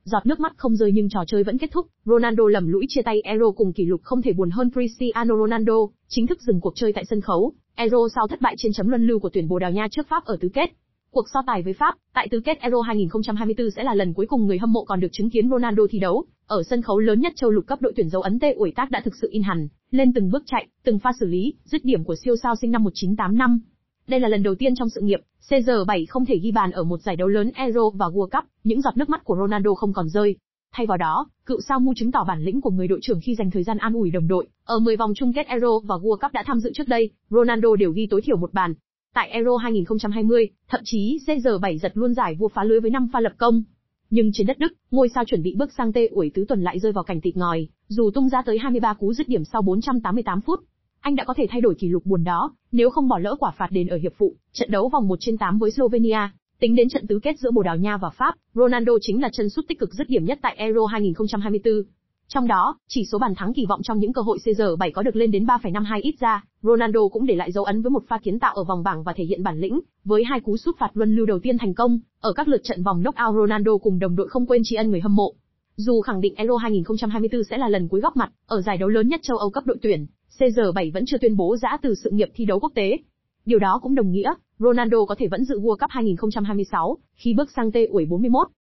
Giọt nước mắt không rơi nhưng trò chơi vẫn kết thúc, Ronaldo lầm lũi chia tay Euro cùng kỷ lục không thể buồn hơn Cristiano Ronaldo, chính thức dừng cuộc chơi tại sân khấu. Euro sau thất bại trên chấm luân lưu của tuyển Bồ Đào Nha trước Pháp ở tứ kết. Cuộc so tài với Pháp, tại tứ kết Euro 2024 sẽ là lần cuối cùng người hâm mộ còn được chứng kiến Ronaldo thi đấu. Ở sân khấu lớn nhất châu lục cấp, đội tuyển dấu ấn tê ủi tác đã thực sự in hẳn, lên từng bước chạy, từng pha xử lý, dứt điểm của siêu sao sinh năm 1985. Đây là lần đầu tiên trong sự nghiệp, CR7 không thể ghi bàn ở một giải đấu lớn Euro và World Cup, những giọt nước mắt của Ronaldo không còn rơi. Thay vào đó, cựu sao Mu chứng tỏ bản lĩnh của người đội trưởng khi dành thời gian an ủi đồng đội. Ở 10 vòng chung kết Euro và World Cup đã tham dự trước đây, Ronaldo đều ghi tối thiểu một bàn. Tại Euro 2020, thậm chí CR7 giật luôn giải vua phá lưới với 5 pha lập công. Nhưng trên đất Đức, ngôi sao chuẩn bị bước sang tê ủi tứ tuần lại rơi vào cảnh tịt ngòi, dù tung ra tới 23 cú dứt điểm sau 488 phút. Anh đã có thể thay đổi kỷ lục buồn đó, nếu không bỏ lỡ quả phạt đền ở hiệp phụ, trận đấu vòng 1/8 với Slovenia. Tính đến trận tứ kết giữa Bồ Đào Nha và Pháp, Ronaldo chính là chân sút tích cực dứt điểm nhất tại Euro 2024. Trong đó, chỉ số bàn thắng kỳ vọng trong những cơ hội CR7 có được lên đến 3,52 ít ra, Ronaldo cũng để lại dấu ấn với một pha kiến tạo ở vòng bảng và thể hiện bản lĩnh, với 2 cú sút phạt luân lưu đầu tiên thành công. Ở các lượt trận vòng knock-out, Ronaldo cùng đồng đội không quên tri ân người hâm mộ. Dù khẳng định Euro 2024 sẽ là lần cuối góp mặt ở giải đấu lớn nhất châu Âu cấp đội tuyển, CR7 vẫn chưa tuyên bố giã từ sự nghiệp thi đấu quốc tế. Điều đó cũng đồng nghĩa, Ronaldo có thể vẫn dự World Cup 2026, khi bước sang tê ủi 41.